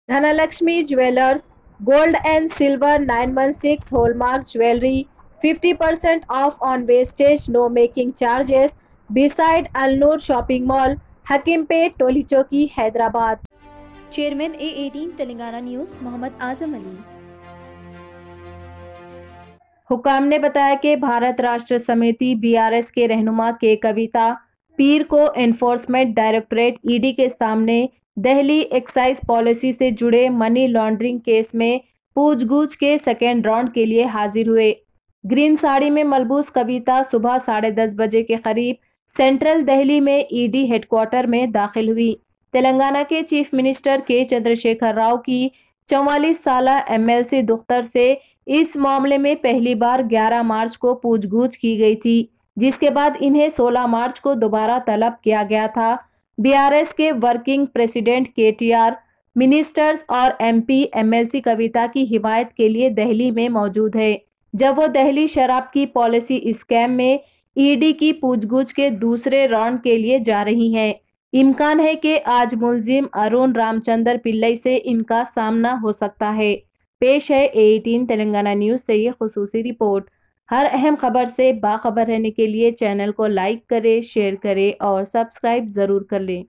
Dhanalakshmi Jewelers Gold and Silver 916 Hallmark Jewelry 50% off on wastage no making charges beside Al Noor Shopping Mall Hakimpet Tolichoki Hyderabad. Chairman A18 Telangana news Mohammed Azam Ali. हुकाम ने बताया कि भारत राष्ट्र समिति BRS के रहनुमा के कविता पीर को एनफोर्समेंट डायरेक्टरेट ईडी के सामने दिल्ली एक्साइज पॉलिसी से जुड़े मनी लॉन्ड्रिंग केस में पूछगछ के सेकेंड राउंड के लिए हाजिर हुए। ग्रीन साड़ी में मलबूस कविता सुबह 10:30 बजे के करीब सेंट्रल दिल्ली में ईडी हेडक्वार्टर में दाखिल हुई। तेलंगाना के चीफ मिनिस्टर के चंद्रशेखर राव की 44 साला एमएलसी दफ्तर से इस मामले में पहली बार 11 मार्च को पूछगछ की गई थी, जिसके बाद इन्हें 16 मार्च को दोबारा तलब किया गया था। बीआरएस के वर्किंग प्रेसिडेंट केटीआर, मिनिस्टर्स और एमपी एमएलसी कविता की हिमायत के लिए दिल्ली में मौजूद है, जब वो दिल्ली शराब की पॉलिसी स्कैम में ईडी की पूछगछ के दूसरे राउंड के लिए जा रही हैं। इम्कान है कि आज मुलजिम अरुण रामचंद्र पिल्लई से इनका सामना हो सकता है। पेश है A18 तेलंगाना न्यूज़ से ये खुसूसी रिपोर्ट। हर अहम खबर से बाखबर रहने के लिए चैनल को लाइक करें, शेयर करें और सब्सक्राइब ज़रूर कर लें।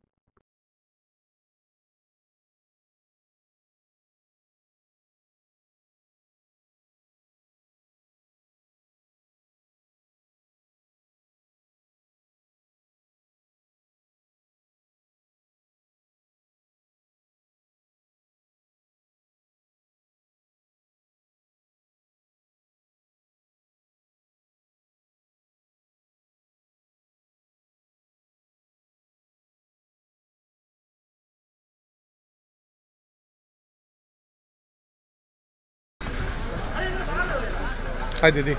हाय दीदी।